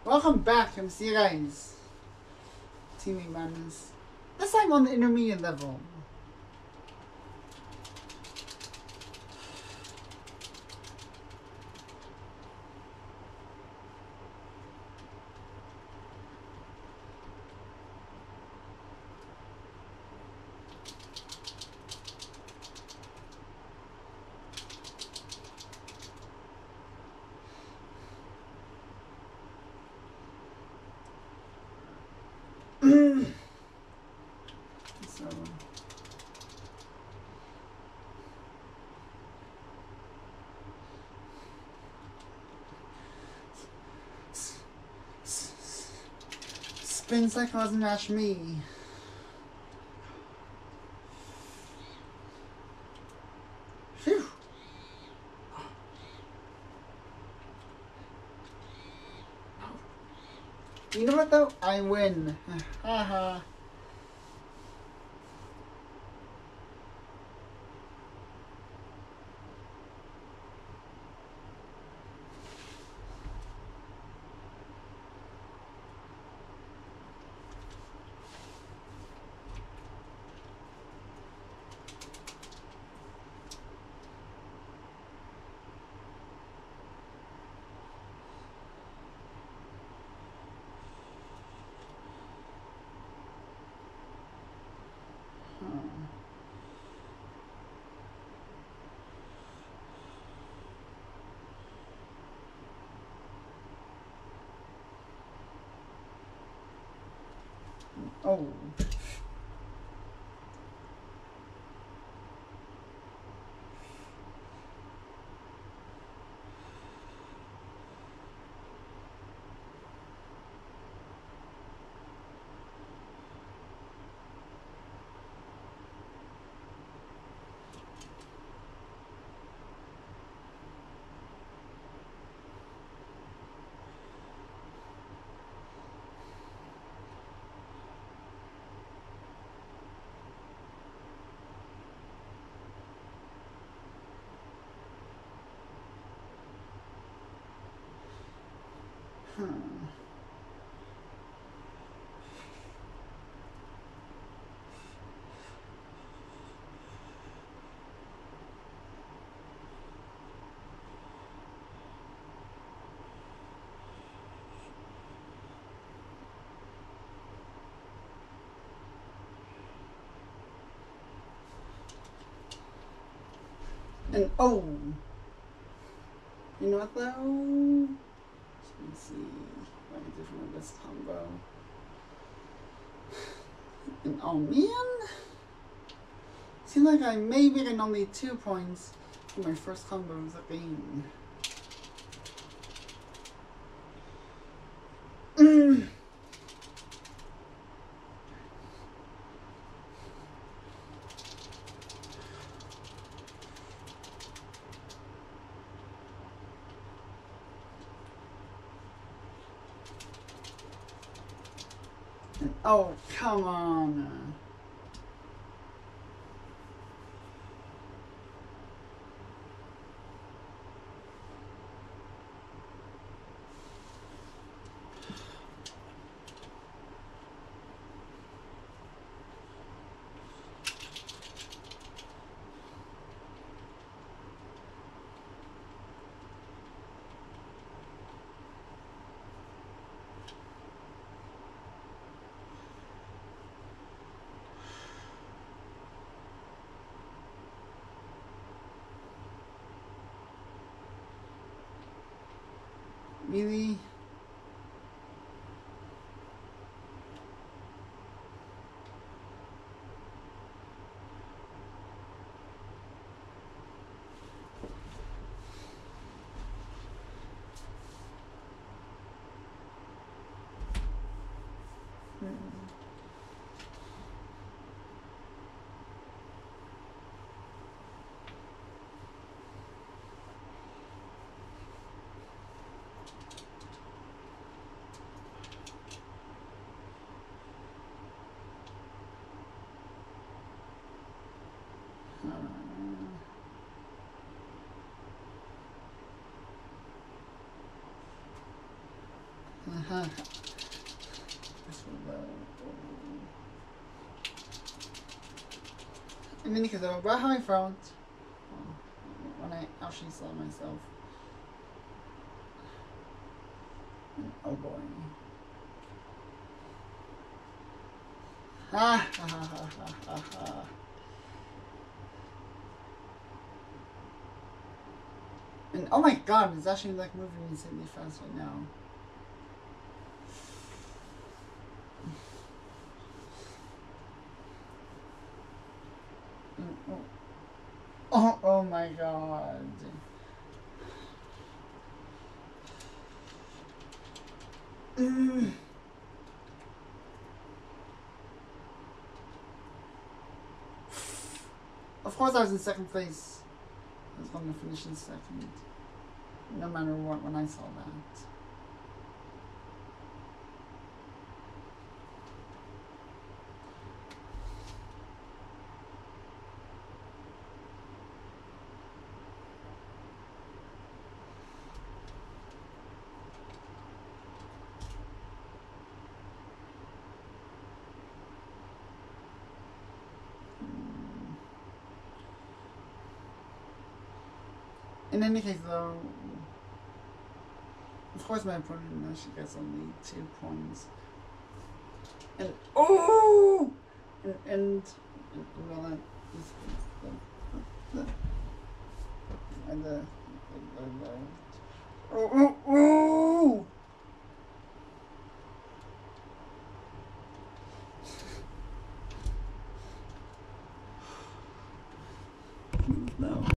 Welcome back, MC you guys. Teammate Madness. This time on the intermediate level. Spin cycle doesn't match me. Phew. You know what though? I win. Haha. Oh. And oh, you know what though? Let's see what I can do from this combo. And oh man, seems like I may be getting only 2 points for my first combos of the game. Oh, come on. Really? And then because I'm right how I felt when I actually saw myself. Oh boy. Ha ha ha ha ha ha. And oh my god, it's actually like moving insanely fast right now. Oh my god. Of course I was in second place. I was going to finish in second. No matter what when I saw that. In any case, though, of course my opponent she gets only 2 points. And oh, and well, the